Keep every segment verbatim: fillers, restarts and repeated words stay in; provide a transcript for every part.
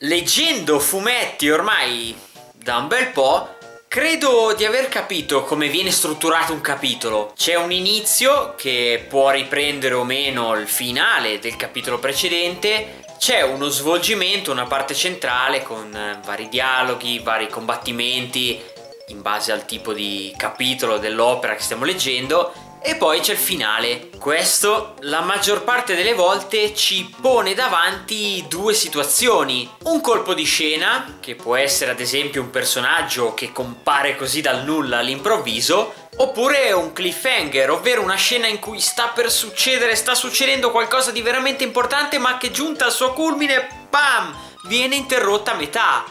Leggendo fumetti ormai da un bel po', credo di aver capito come viene strutturato un capitolo. C'è un inizio che può riprendere o meno il finale del capitolo precedente, c'è uno svolgimento, una parte centrale con vari dialoghi, vari combattimenti in base al tipo di capitolo dell'opera che stiamo leggendo, e poi c'è il finale. Questo la maggior parte delle volte ci pone davanti due situazioni: un colpo di scena, che può essere ad esempio un personaggio che compare così dal nulla all'improvviso, oppure un cliffhanger, ovvero una scena in cui sta per succedere, sta succedendo qualcosa di veramente importante, ma che giunta al suo culmine, bam, viene interrotta a metà.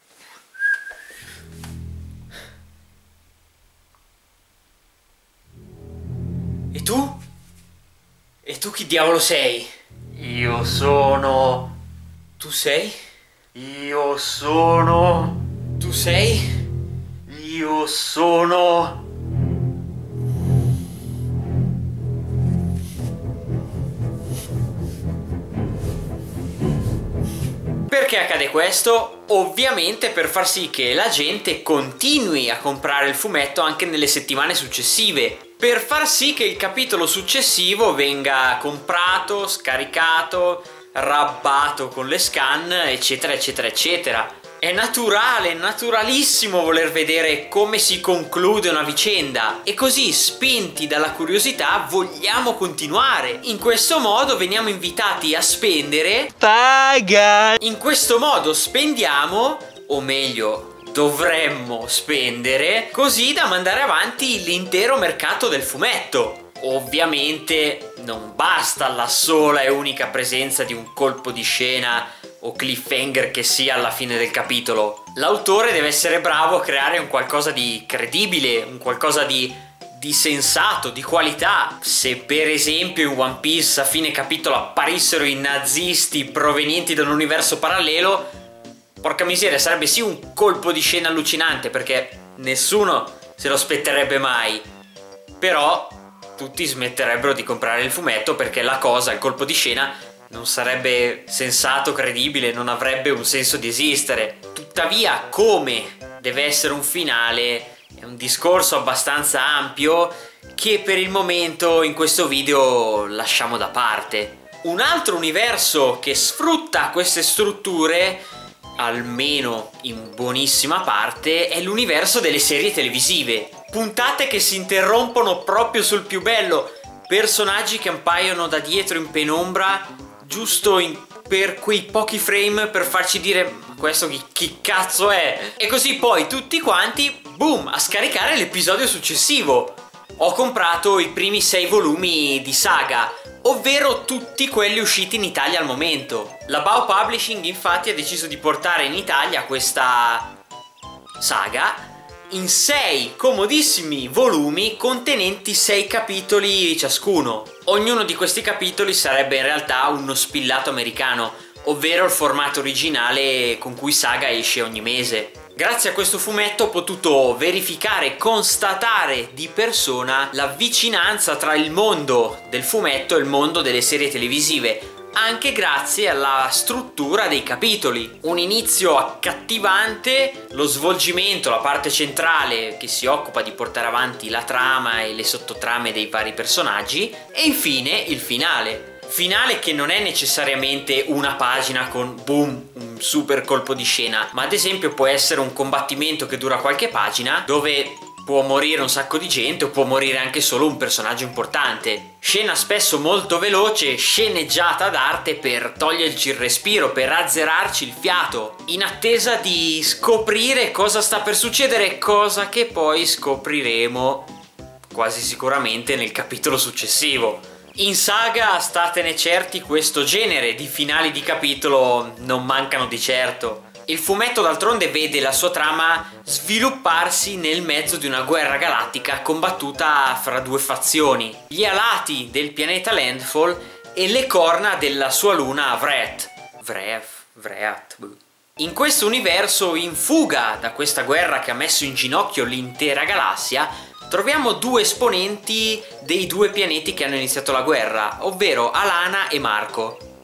E tu? E tu chi diavolo sei? Io sono... Tu sei? Io sono... Tu sei? Io sono... Perché accade questo? Ovviamente per far sì che la gente continui a comprare il fumetto anche nelle settimane successive, per far sì che il capitolo successivo venga comprato, scaricato, rabbato con le scan, eccetera eccetera eccetera. È naturale, naturalissimo voler vedere come si conclude una vicenda, e così, spinti dalla curiosità, vogliamo continuare. In questo modo veniamo invitati a spendere. Paga! In questo modo spendiamo, o meglio, dovremmo spendere, così da mandare avanti l'intero mercato del fumetto. Ovviamente non basta la sola e unica presenza di un colpo di scena o cliffhanger che sia alla fine del capitolo. L'autore deve essere bravo a creare un qualcosa di credibile, un qualcosa di, di sensato, di qualità. Se per esempio in One Piece a fine capitolo apparissero i nazisti provenienti da un universo parallelo, porca miseria, sarebbe sì un colpo di scena allucinante, perché nessuno se lo aspetterebbe mai, però tutti smetterebbero di comprare il fumetto perché la cosa, il colpo di scena, non sarebbe sensato, credibile, non avrebbe un senso di esistere. Tuttavia, come deve essere un finale è un discorso abbastanza ampio che per il momento in questo video lasciamo da parte. Un altro universo che sfrutta queste strutture, almeno in buonissima parte, è l'universo delle serie televisive. Puntate che si interrompono proprio sul più bello, personaggi che appaiono da dietro in penombra giusto in, per quei pochi frame per farci dire ma questo chi, chi cazzo è? E così poi tutti quanti, boom, a scaricare l'episodio successivo. Ho comprato i primi sei volumi di Saga, ovvero tutti quelli usciti in Italia al momento. La Bao Publishing infatti ha deciso di portare in Italia questa saga in sei comodissimi volumi contenenti sei capitoli ciascuno. Ognuno di questi capitoli sarebbe in realtà uno spillato americano, ovvero il formato originale con cui Saga esce ogni mese. Grazie a questo fumetto ho potuto verificare e constatare di persona la vicinanza tra il mondo del fumetto e il mondo delle serie televisive, anche grazie alla struttura dei capitoli. Un inizio accattivante, lo svolgimento, la parte centrale che si occupa di portare avanti la trama e le sottotrame dei vari personaggi, e infine il finale. Finale che non è necessariamente una pagina con boom, un super colpo di scena, ma ad esempio può essere un combattimento che dura qualche pagina dove può morire un sacco di gente o può morire anche solo un personaggio importante. Scena spesso molto veloce, sceneggiata d'arte per toglierci il respiro, per azzerarci il fiato, in attesa di scoprire cosa sta per succedere, cosa che poi scopriremo quasi sicuramente nel capitolo successivo. In Saga, statene certi, questo genere di finali di capitolo non mancano di certo. Il fumetto d'altronde vede la sua trama svilupparsi nel mezzo di una guerra galattica combattuta fra due fazioni: gli alati del pianeta Landfall e le corna della sua luna Wrath. Wrath, Wrath. In questo universo, in fuga da questa guerra che ha messo in ginocchio l'intera galassia, troviamo due esponenti dei due pianeti che hanno iniziato la guerra, ovvero Alana e Marco.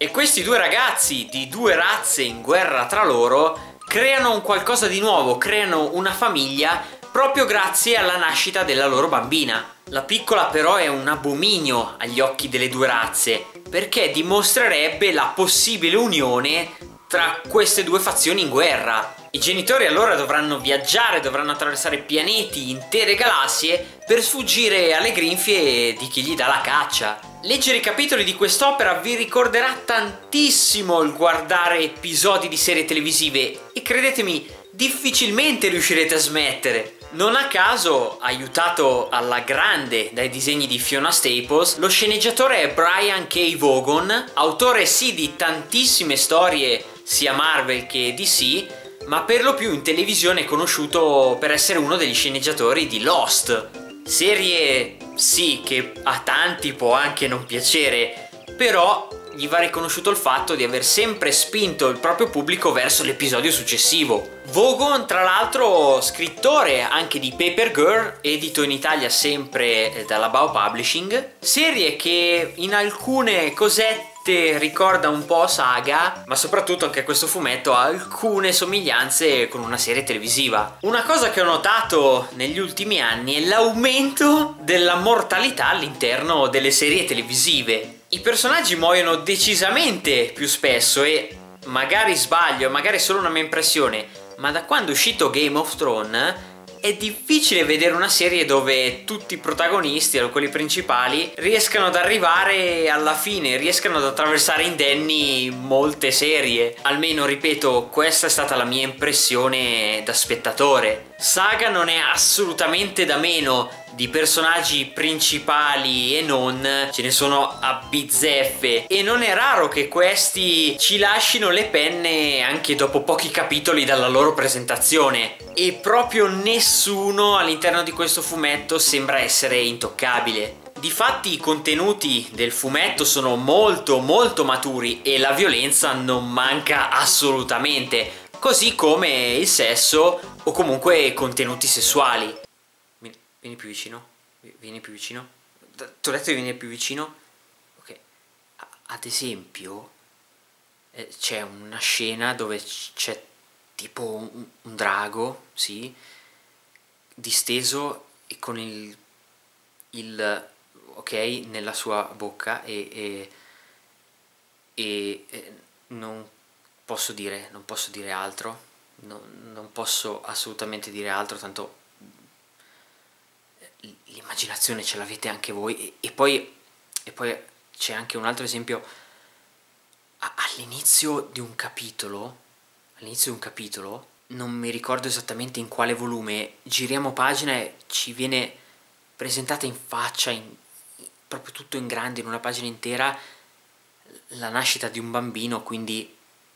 E questi due ragazzi di due razze in guerra tra loro creano un qualcosa di nuovo, creano una famiglia proprio grazie alla nascita della loro bambina. La piccola però è un abominio agli occhi delle due razze, perché dimostrerebbe la possibile unione tra queste due fazioni in guerra. I genitori allora dovranno viaggiare, dovranno attraversare pianeti, intere galassie per sfuggire alle grinfie di chi gli dà la caccia. Leggere i capitoli di quest'opera vi ricorderà tantissimo il guardare episodi di serie televisive e credetemi, difficilmente riuscirete a smettere. Non a caso, aiutato alla grande dai disegni di Fiona Staples, lo sceneggiatore è Brian K. Vaughan, autore sì di tantissime storie sia Marvel che D C, ma per lo più in televisione è conosciuto per essere uno degli sceneggiatori di Lost. Serie sì che a tanti può anche non piacere, però gli va riconosciuto il fatto di aver sempre spinto il proprio pubblico verso l'episodio successivo. Vaughan, tra l'altro, scrittore anche di Paper Girl, edito in Italia sempre dalla Bao Publishing, serie che in alcune cosette ricorda un po' Saga, ma soprattutto anche questo fumetto ha alcune somiglianze con una serie televisiva. Una cosa che ho notato negli ultimi anni è l'aumento della mortalità all'interno delle serie televisive. I personaggi muoiono decisamente più spesso e magari sbaglio, magari è solo una mia impressione, ma da quando è uscito Game of Thrones è difficile vedere una serie dove tutti i protagonisti, o quelli principali, riescano ad arrivare alla fine, riescano ad attraversare indenni molte serie. Almeno, ripeto, questa è stata la mia impressione da spettatore. Saga non è assolutamente da meno di personaggi principali e non, ce ne sono a bizzeffe, e non è raro che questi ci lascino le penne anche dopo pochi capitoli dalla loro presentazione, e proprio nessuno all'interno di questo fumetto sembra essere intoccabile. Difatti i contenuti del fumetto sono molto molto maturi e la violenza non manca assolutamente, così come il sesso o comunque contenuti sessuali. Vieni più vicino, vieni più vicino. Ti ho detto di venire più vicino? Ok. Ad esempio, eh, c'è una scena dove c'è tipo un, un drago, sì, disteso e con il, il ok, nella sua bocca e, e, e, e non posso dire, non posso dire altro, no, non posso assolutamente dire altro, tanto l'immaginazione ce l'avete anche voi. E, e poi e poi c'è anche un altro esempio. All'inizio di un capitolo all'inizio di un capitolo non mi ricordo esattamente in quale volume, giriamo pagina e ci viene presentata in faccia, in, proprio tutto in grande, in una pagina intera, la nascita di un bambino. Quindi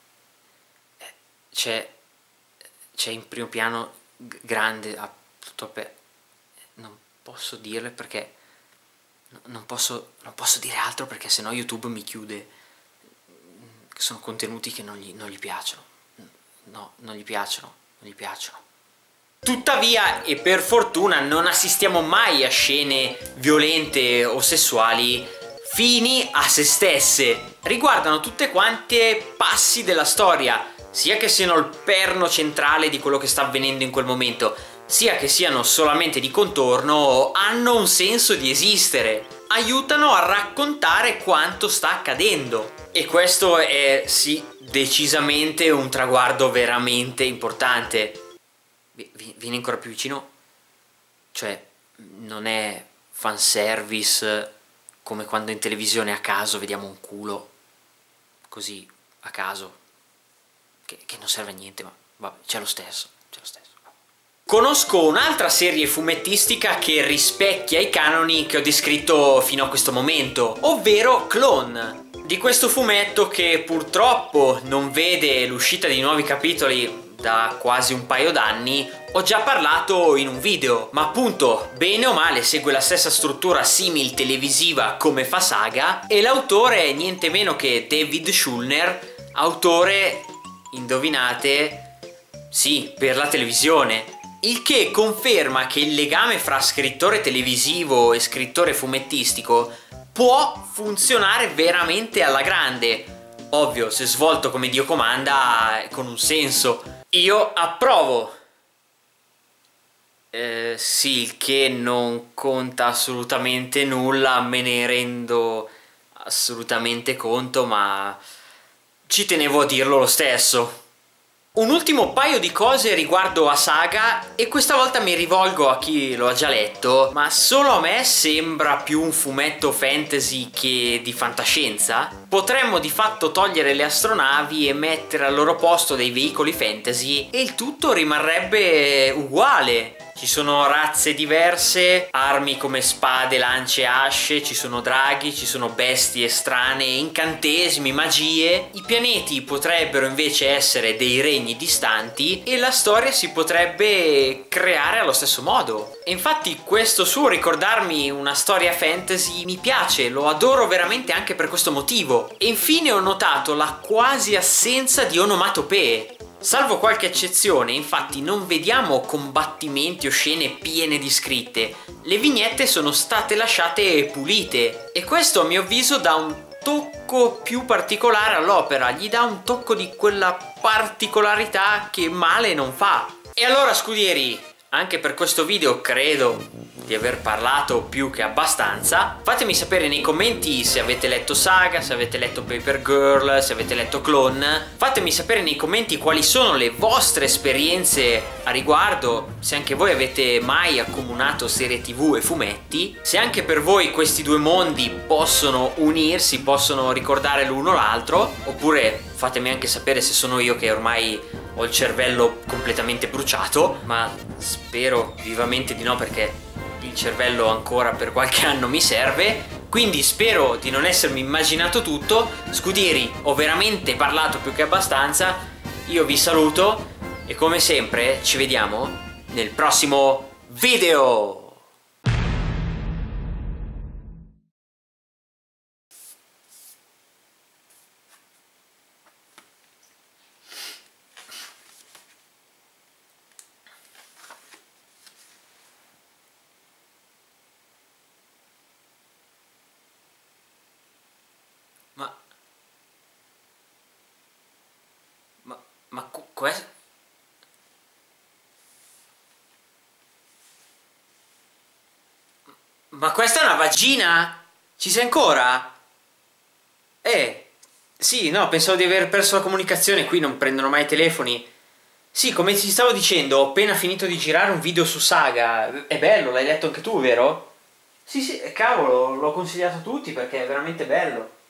c'è c'è in primo piano grande, a, tutto per, non posso dirle perché non posso, non posso dire altro perché sennò YouTube mi chiude. Sono contenuti che non gli, non gli piacciono, no, non gli piacciono, non gli piacciono. Tuttavia, e per fortuna, non assistiamo mai a scene violente o sessuali fini a se stesse. Riguardano tutte quante passi della storia, sia che siano il perno centrale di quello che sta avvenendo in quel momento, sia che siano solamente di contorno, hanno un senso di esistere, aiutano a raccontare quanto sta accadendo. E questo è, sì, decisamente un traguardo veramente importante. Vieni ancora più vicino? Cioè, non è fanservice come quando in televisione a caso vediamo un culo, così, a caso, che, che non serve a niente, ma vabbè, c'è lo stesso, c'è lo stesso. Conosco un'altra serie fumettistica che rispecchia i canoni che ho descritto fino a questo momento, ovvero Clone. Di questo fumetto che purtroppo non vede l'uscita di nuovi capitoli da quasi un paio d'anni, ho già parlato in un video, ma appunto, bene o male, segue la stessa struttura simil televisiva come fa Saga, e l'autore è niente meno che David Schulner, autore, indovinate, sì, per la televisione. Il che conferma che il legame fra scrittore televisivo e scrittore fumettistico può funzionare veramente alla grande. Ovvio, se svolto come Dio comanda, con un senso. Io approvo. Eh, sì, il che non conta assolutamente nulla, me ne rendo assolutamente conto, ma ci tenevo a dirlo lo stesso. Un ultimo paio di cose riguardo a Saga, e questa volta mi rivolgo a chi lo ha già letto, ma solo a me sembra più un fumetto fantasy che di fantascienza. Potremmo di fatto togliere le astronavi e mettere al loro posto dei veicoli fantasy e il tutto rimarrebbe uguale. Ci sono razze diverse, armi come spade, lance e asce, ci sono draghi, ci sono bestie strane, incantesimi, magie. I pianeti potrebbero invece essere dei regni distanti e la storia si potrebbe creare allo stesso modo. E infatti questo suo ricordarmi una storia fantasy mi piace, lo adoro veramente anche per questo motivo. E infine ho notato la quasi assenza di onomatopee. Salvo qualche eccezione, infatti, non vediamo combattimenti o scene piene di scritte. Le vignette sono state lasciate pulite e questo a mio avviso dà un tocco più particolare all'opera, gli dà un tocco di quella particolarità che male non fa. E allora, scudieri, anche per questo video credo di aver parlato più che abbastanza. Fatemi sapere nei commenti se avete letto Saga, se avete letto Paper Girl, se avete letto Clone. Fatemi sapere nei commenti quali sono le vostre esperienze a riguardo, se anche voi avete mai accomunato serie tv e fumetti, se anche per voi questi due mondi possono unirsi, possono ricordare l'uno l'altro, oppure fatemi anche sapere se sono io che ormai ho il cervello completamente bruciato, ma spero vivamente di no, perché il cervello ancora per qualche anno mi serve. Quindi spero di non essermi immaginato tutto. Scudieri, ho veramente parlato più che abbastanza. Io vi saluto e come sempre ci vediamo nel prossimo video. Ma... Ma... Ma questo... Ma questa è una vagina? Ci sei ancora? Eh... Sì, no, pensavo di aver perso la comunicazione, qui non prendono mai i telefoni. Sì, come ti stavo dicendo, ho appena finito di girare un video su Saga. È bello, l'hai letto anche tu, vero? Sì, sì, cavolo, l'ho consigliato a tutti perché è veramente bello.